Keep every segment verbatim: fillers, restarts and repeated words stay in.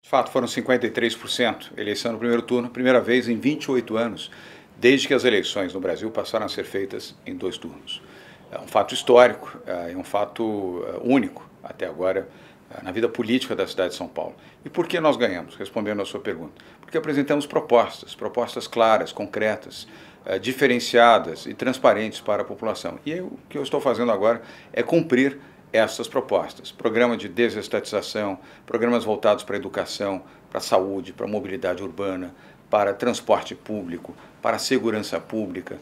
De fato, foram cinquenta e três por cento eleição no primeiro turno, primeira vez em vinte e oito anos, desde que as eleições no Brasil passaram a ser feitas em dois turnos. É um fato histórico, é um fato único até agora na vida política da cidade de São Paulo. E por que nós ganhamos? Respondendo à sua pergunta. Porque apresentamos propostas, propostas claras, concretas, diferenciadas e transparentes para a população. E o que eu estou fazendo agora é cumprir essas propostas. Programa de desestatização, programas voltados para a educação, para a saúde, para a mobilidade urbana, para transporte público, para a segurança pública.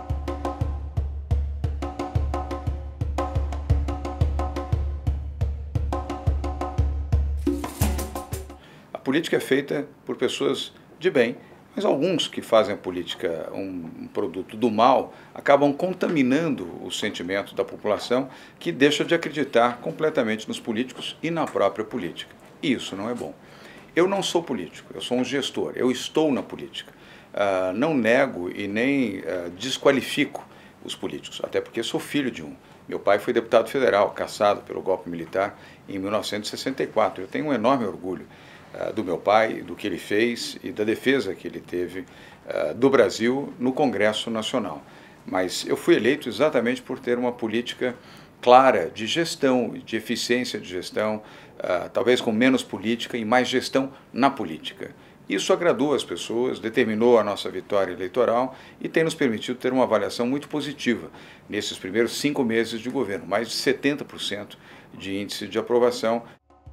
A política é feita por pessoas de bem, mas alguns que fazem a política um produto do mal acabam contaminando o sentimento da população, que deixa de acreditar completamente nos políticos e na própria política. E isso não é bom. Eu não sou político, eu sou um gestor, eu estou na política. Uh, não nego e nem uh, desqualifico os políticos, até porque sou filho de um. Meu pai foi deputado federal, cassado pelo golpe militar em mil novecentos e sessenta e quatro. Eu tenho um enorme orgulho uh, do meu pai, do que ele fez e da defesa que ele teve uh, do Brasil no Congresso Nacional. Mas eu fui eleito exatamente por ter uma política clara de gestão, de eficiência de gestão, uh, talvez com menos política e mais gestão na política. Isso agradou as pessoas, determinou a nossa vitória eleitoral e tem nos permitido ter uma avaliação muito positiva nesses primeiros cinco meses de governo, mais de setenta por cento de índice de aprovação.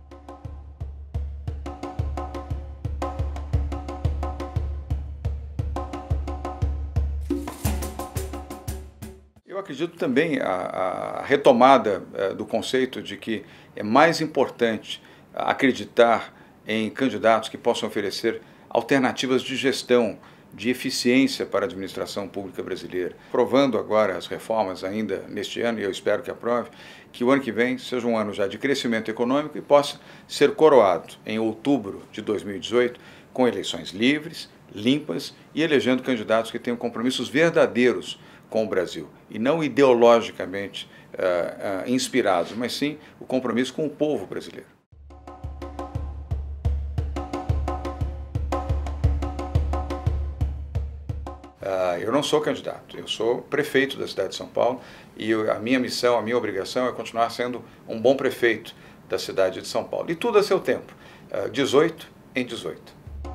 Eu acredito também a, a retomada uh, do conceito de que é mais importante acreditar em candidatos que possam oferecer alternativas de gestão, de eficiência para a administração pública brasileira. Aprovando agora as reformas ainda neste ano, e eu espero que aprove, que o ano que vem seja um ano já de crescimento econômico e possa ser coroado em outubro de dois mil e dezoito com eleições livres, limpas e elegendo candidatos que tenham compromissos verdadeiros com o Brasil e não ideologicamente uh, uh, inspirados, mas sim o compromisso com o povo brasileiro. Uh, eu não sou candidato, eu sou prefeito da cidade de São Paulo e eu, a minha missão, a minha obrigação é continuar sendo um bom prefeito da cidade de São Paulo. E tudo a seu tempo, uh, dezoito em dezoito.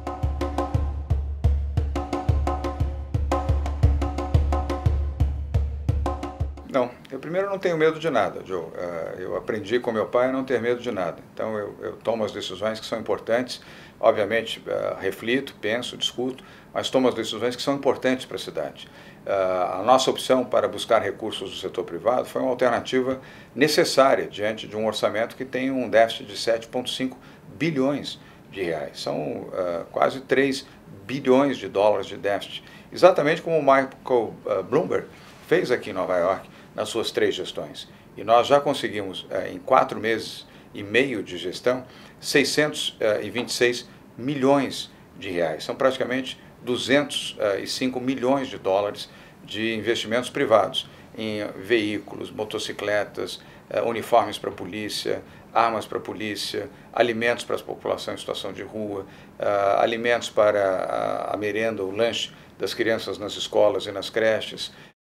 Não, eu primeiro não tenho medo de nada, Joe. Uh, eu aprendi com meu pai a não ter medo de nada. Então eu, eu tomo as decisões que são importantes, obviamente uh, reflito, penso, discuto, mas tomo as decisões que são importantes para a cidade. Uh, a nossa opção para buscar recursos do setor privado foi uma alternativa necessária diante de um orçamento que tem um déficit de sete vírgula cinco bilhões de reais. São uh, quase três bilhões de dólares de déficit. Exatamente como o Michael uh, Bloomberg fez aqui em Nova York nas suas três gestões. E nós já conseguimos, uh, em quatro meses e meio de gestão, seiscentos e vinte e seis milhões de reais. São praticamente duzentos e cinco milhões de dólares de investimentos privados em veículos, motocicletas, uniformes para a polícia, armas para a polícia, alimentos para a população em situação de rua, alimentos para a merenda, o lanche das crianças nas escolas e nas creches.